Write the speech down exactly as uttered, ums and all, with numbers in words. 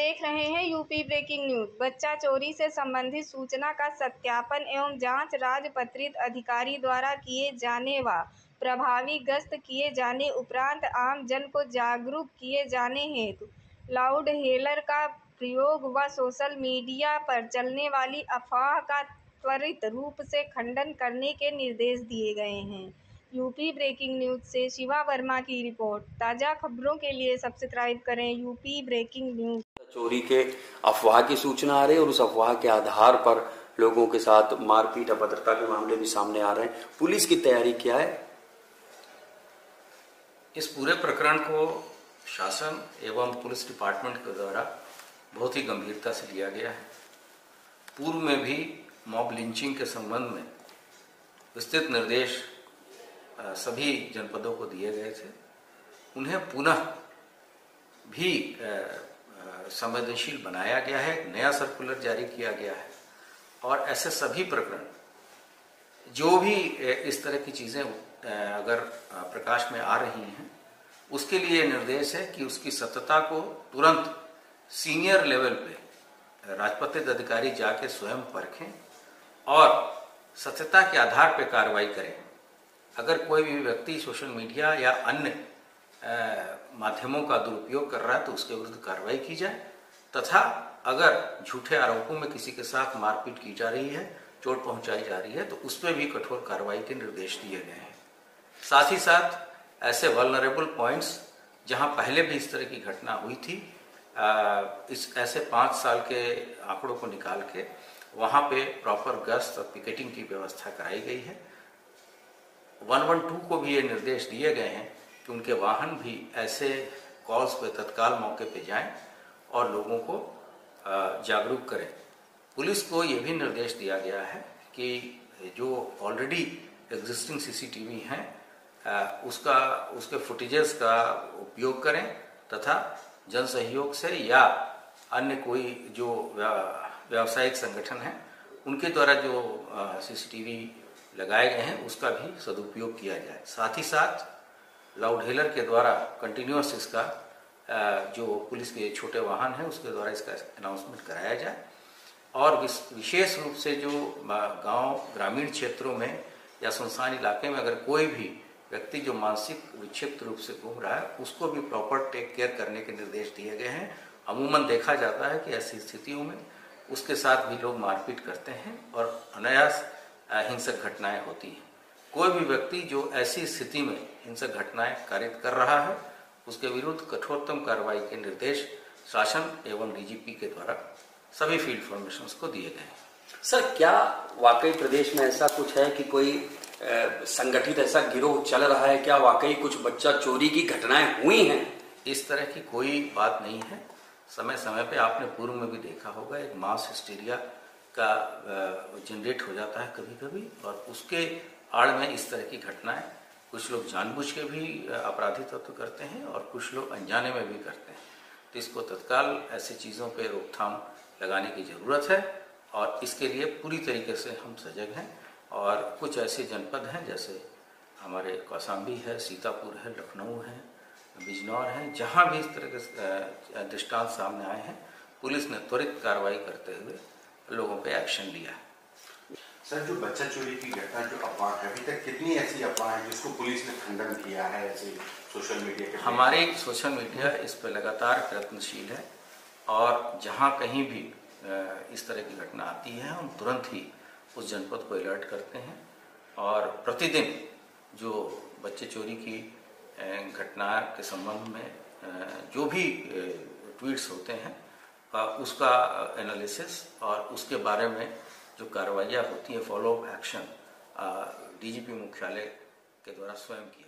देख रहे हैं यूपी ब्रेकिंग न्यूज। बच्चा चोरी से संबंधित सूचना का सत्यापन एवं जांच राजपत्रित अधिकारी द्वारा किए जाने व प्रभावी गश्त किए जाने उपरांत आम जन को जागरूक किए जाने हेतु लाउड हेलर का प्रयोग व सोशल मीडिया पर चलने वाली अफवाह का त्वरित रूप से खंडन करने के निर्देश दिए गए हैं। यूपी ब्रेकिंग न्यूज से शिवा वर्मा की रिपोर्ट। ताज़ा खबरों के लिए सब्सक्राइब करें यूपी ब्रेकिंग न्यूज। चोरी के अफवाह की सूचना आ रही है और उस अफवाह के आधार पर लोगों के साथ मारपीट अभद्रता के मामले भी सामने आ रहे हैं। पुलिस की तैयारी क्या है? इस पूरे प्रकरण को शासन एवं पुलिस डिपार्टमेंट के द्वारा बहुत ही गंभीरता से लिया गया है। पूर्व में भी मॉब लिंचिंग के संबंध में विस्तृत निर्देश सभी जनपदों को दिए गए थे। उन्हें पुनः भी संवेदनशील बनाया गया है, एक नया सर्कुलर जारी किया गया है और ऐसे सभी प्रकरण जो भी इस तरह की चीज़ें अगर प्रकाश में आ रही हैं उसके लिए निर्देश है कि उसकी सत्यता को तुरंत सीनियर लेवल पे राजपत्रित अधिकारी जाके स्वयं परखें और सत्यता के आधार पर कार्रवाई करें। अगर कोई भी व्यक्ति सोशल मीडिया या अन्य माध्यमों का दुरुपयोग कर रहा है तो उसके विरुद्ध कार्रवाई की जाए तथा अगर झूठे आरोपों में किसी के साथ मारपीट की जा रही है, चोट पहुंचाई जा रही है तो उस पर भी कठोर कार्रवाई के निर्देश दिए गए हैं। साथ ही साथ ऐसे वल्नरेबल पॉइंट्स जहां पहले भी इस तरह की घटना हुई थी, इस ऐसे पाँच साल के आंकड़ों को निकाल के वहां पे प्रॉपर गश्त और पिकेटिंग की व्यवस्था कराई गई है। वन वन टू को भी ये निर्देश दिए गए हैं कि उनके वाहन भी ऐसे कॉल्स पे तत्काल मौके पे जाएं और लोगों को जागरूक करें। पुलिस को ये भी निर्देश दिया गया है कि जो ऑलरेडी एग्जिस्टिंग सीसीटीवी हैं उसका उसके फुटेजेस का उपयोग करें तथा जन सहयोग से या अन्य कोई जो व्यावसायिक संगठन है उनके द्वारा जो सीसीटीवी लगाए गए हैं उसका भी सदुपयोग किया जाए। साथ ही साथ लाउड हेलर के द्वारा कंटिन्यूअस इसका जो पुलिस के छोटे वाहन है उसके द्वारा इसका अनाउंसमेंट कराया जाए और विशेष रूप से जो गांव ग्रामीण क्षेत्रों में या सुनसान इलाके में अगर कोई भी व्यक्ति जो मानसिक विक्षिप्त रूप से घूम रहा है उसको भी प्रॉपर टेक केयर करने के निर्देश दिए गए हैं। अमूमन देखा जाता है कि ऐसी स्थितियों में उसके साथ भी लोग मारपीट करते हैं और अनायास हिंसक घटनाएं होती हैं। कोई भी व्यक्ति जो ऐसी स्थिति में हिंसक घटनाएं कारित कर रहा है उसके विरुद्ध कठोरतम कार्रवाई के निर्देश शासन एवं डीजीपी के द्वारा सभी फील्ड फॉर्मेशंस को दिए गए हैं। सर, क्या वाकई प्रदेश में ऐसा कुछ है कि कोई संगठित ऐसा गिरोह चल रहा है? क्या वाकई कुछ बच्चा चोरी की घटनाएं हुई हैं? इस तरह की कोई बात नहीं है। समय समय पे आपने पूर्व में भी देखा होगा एक मास हिस्टीरिया का जनरेट हो जाता है कभी कभी और उसके आड़ में इस तरह की घटनाएं कुछ लोग जानबूझ के भी अपराधी तत्व करते हैं और कुछ लोग अनजाने में भी करते हैं। तो इसको तत्काल ऐसी चीज़ों पे रोकथाम लगाने की ज़रूरत है और इसके लिए पूरी तरीके से हम सजग हैं। और कुछ ऐसे जनपद हैं जैसे हमारे कौशाम्बी है, सीतापुर है, लखनऊ है, बिजनौर है, जहाँ भी इस तरह के दृष्टांत सामने आए हैं पुलिस ने त्वरित कार्रवाई करते हुए लोगों पे एक्शन लिया है। सर, जो बच्चा चोरी की घटना जो अफवाह है, अभी तक कितनी ऐसी अफवाह है जिसको पुलिस ने खंडन किया है ऐसे सोशल मीडिया के? हमारे सोशल मीडिया इस पर लगातार प्रयत्नशील है और जहां कहीं भी इस तरह की घटना आती है हम तुरंत ही उस जनपद को अलर्ट करते हैं और प्रतिदिन जो बच्चे चोरी की घटना के संबंध में जो भी ट्वीट्स होते हैं उसका एनालिसिस और उसके बारे में जो कार्रवाइयाँ होती हैं, फॉलो अप एक्शन डीजीपी मुख्यालय के द्वारा स्वयं किया।